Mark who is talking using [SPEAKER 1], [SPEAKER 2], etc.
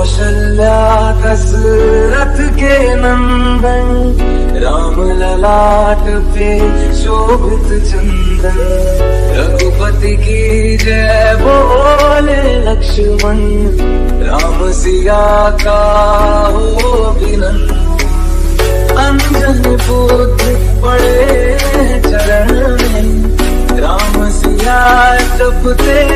[SPEAKER 1] कौशल्या दशरथ के नंदन, राम ललाट पे शोभित चंदन। रघुपति की जय बोले लक्ष्मण, राम सिया का हो अभिनंदन। अंजन पुत्र पड़े चरण में, राम सिया जपते